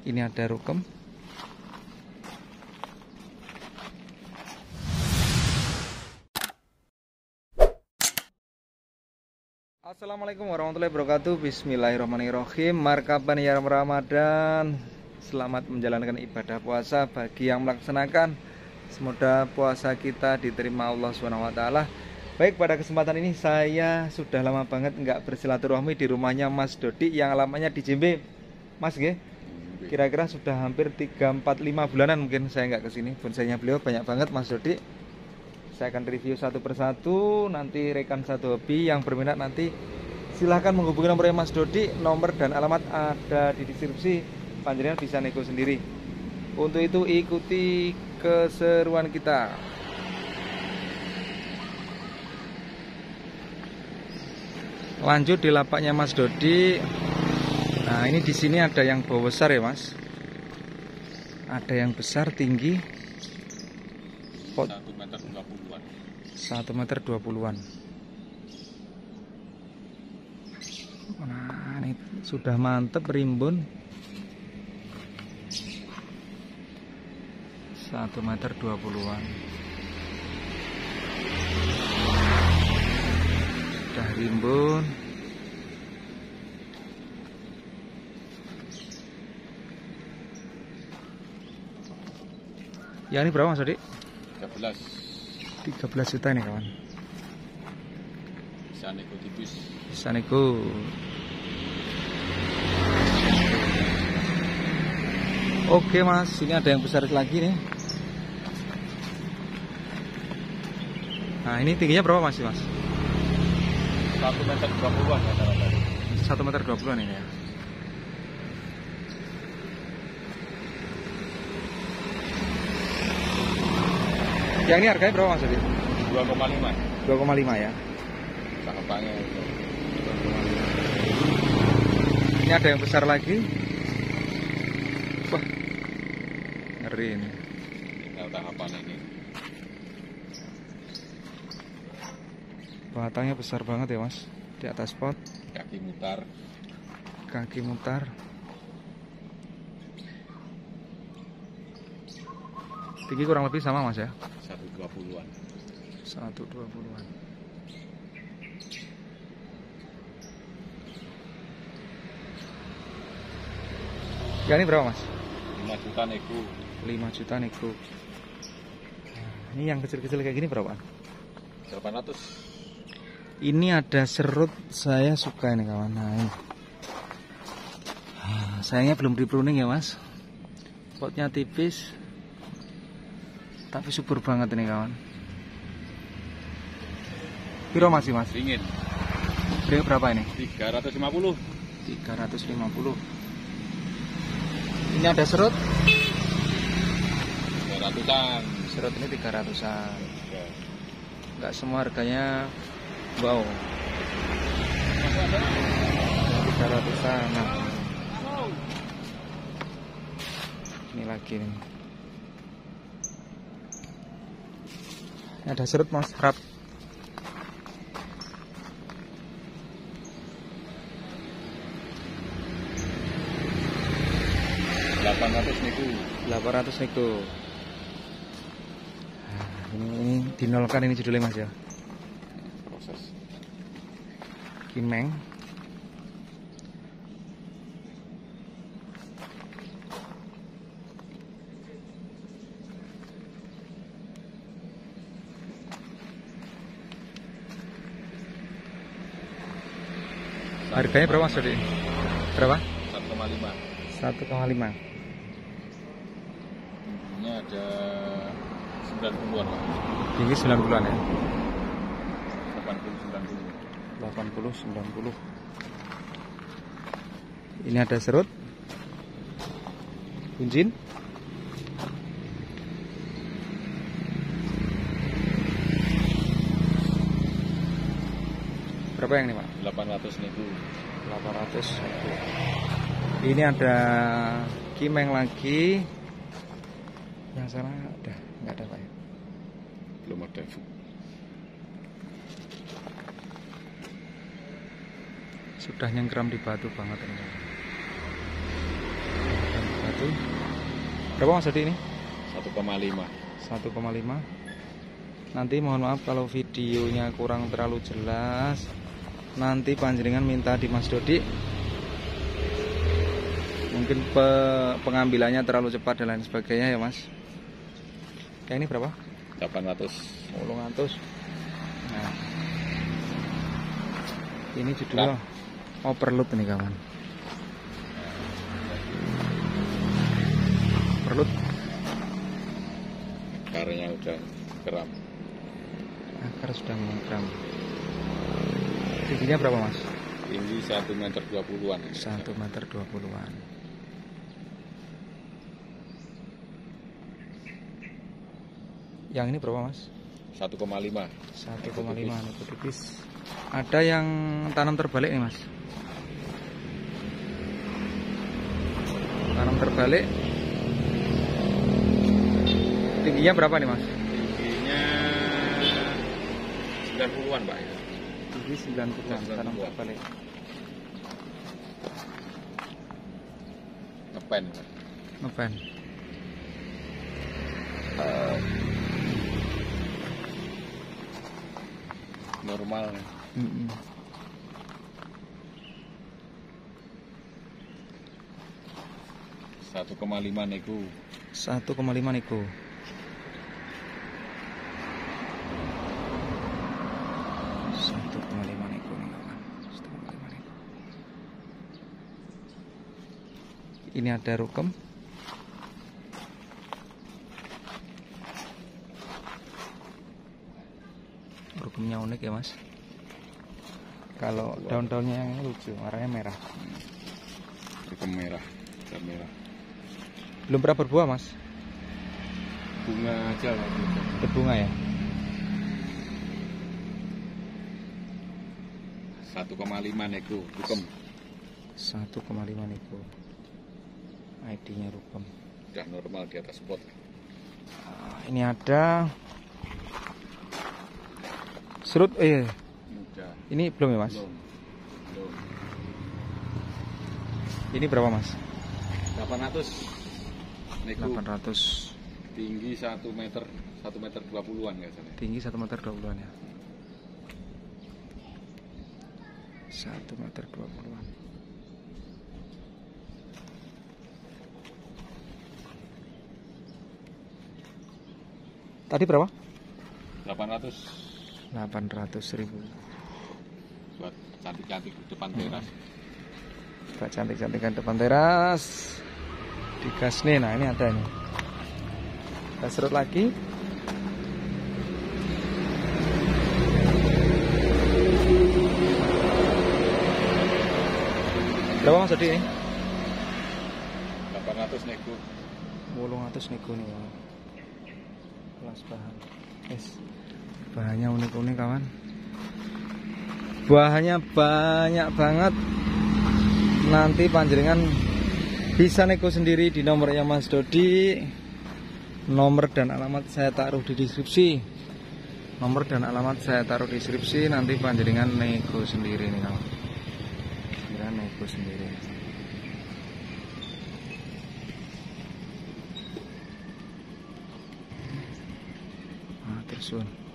Ini ada rukem. Assalamualaikum warahmatullahi wabarakatuh. Bismillahirrahmanirrahim. Marhaban ya Ramadan. Selamat menjalankan ibadah puasa bagi yang melaksanakan. Semoga puasa kita diterima Allah SWT. Baik, pada kesempatan ini saya sudah lama banget nggak bersilaturahmi di rumahnya Mas Dodi yang alamatnya di Jembe. Mas, nggih? Kira-kira sudah hampir 3, 4, 5 bulanan mungkin saya nggak kesini. Bonsainya beliau banyak banget, Mas Dodi. Saya akan review satu persatu. Nanti rekan satu hobi yang berminat nanti silahkan menghubungi nomor Mas Dodi. Nomor dan alamat ada di deskripsi. Panjenengan bisa nego sendiri. Untuk itu ikuti keseruan kita. Lanjut di lapaknya Mas Dodi. Nah, ini di sini ada yang bau besar ya, Mas. Ada yang besar tinggi. 1 meter 20-an. 1 meter 20-an. Nah, ini sudah mantep rimbun. 1 meter 20-an. Sudah rimbun. Ya, ini berapa Mas Dodi? 13 juta ini kawan. Bisa nego tipis. Bisa nego. Oke Mas, ini ada yang besar lagi nih. Nah, ini tingginya berapa Mas? 1 meter 20-an rata-rata. 1 meter 20-an ini ya. Yang ini harganya berapa Mas Dodi? 2,5. 2,5 ya. Cakepangnya. Ini ada yang besar lagi. Wah, ngeri ini. Tinggal tahapan ini. Batangnya besar banget ya Mas. Di atas pot. Kaki mutar. Kaki mutar. Tinggi kurang lebih sama Mas ya. 1,20-an. 1,20-an. Ya, ini berapa Mas? 5 juta nego. 5 juta nego. Ini yang kecil-kecil kayak gini berapa? 800. Ini ada serut, saya suka ini kawan. Nah, ini. Sayangnya belum di pruning ya Mas. Potnya tipis. Tapi subur banget ini kawan. Piro masih Mas? Dingin. Harga berapa ini? 350. 350. Ini ada serut. 300-an. Serut ini 300-an. Ya. Enggak semua harganya wow. 300-an. Nah. Ini lagi nih. Ini ada serut Mas, harap. nego. 800 nego. Nah, ini dinolkan ini judulnya Mas ya. Proses. Kimeng. Harganya berapa Mas Dodi? Berapa? 1,5. 1,5. Ini ada 90-an lah. Tinggi 90-an ya. 80-90. 80-90. Ini ada serut. Kunjin. Berapa yang ini Pak? 800 nego. 800. Ini ada kimeng lagi. Yang sana udah nggak ada Pak ya? Belum ada. Sudah nyengkram di batu banget ini. Berapa Mas Dodi ini? 1,5. 1,5. Nanti mohon maaf kalau videonya kurang terlalu jelas. Nanti panjenengan minta di Mas Dodi. Mungkin pengambilannya terlalu cepat dan lain sebagainya ya Mas. Kayak ini berapa? 800. 800. Nah, ini judulnya overload nih kawan. Overload. Akarnya udah keram. Akar sudah mengkram. Tingginya berapa Mas? Tinggi 1,20 meter 20-an. 1,20 meter. Yang ini berapa Mas? 1,5. 1,5 nih tipis. Ada yang tanam terbalik nih Mas. Tanam terbalik. Tingginya berapa nih Mas? Tingginya 90-an Pak ya. Tinggi 90-an tanam terbalik. Ngepen Pak. Ngepen. Normal. 1,5 nego. 1,5 nego. Ini ada rukem. Rukemnya unik ya Mas. Kalau daun-daunnya yang lucu, warnanya merah. Rukem merah, dan merah. Belum pernah berbuah Mas. Bunga aja lah. Berbunga ya. 1,5 nego rukem. 1,5 nego. ID-nya rukem. Udah normal di atas pot. Ini ada serut. Iya. Udah. Ini belum ya Mas? Belum. Ini berapa Mas? 800 nego. 800. Tinggi 1 meter 20-an nggak salah. Tinggi 1 meter 20-an ya. 1 meter 20-an. Tadi berapa? 800 800.000. buat cantik-cantik di depan teras. Buat cantik-cantikan depan teras. Digas nih, nah ini ada nih. Kita serut lagi. Berapa Mas Dodi ini? 800 nego. 800 nego nih. Kelas bahan. Bahannya unik-unik kawan. Bahannya banyak banget. Nanti panjenengan bisa nego sendiri di nomornya Mas Dodi. Nomor dan alamat saya taruh di deskripsi. Nomor dan alamat saya taruh di deskripsi. Nanti panjenengan nego sendiri nih kawan. Nego sendiri. Terus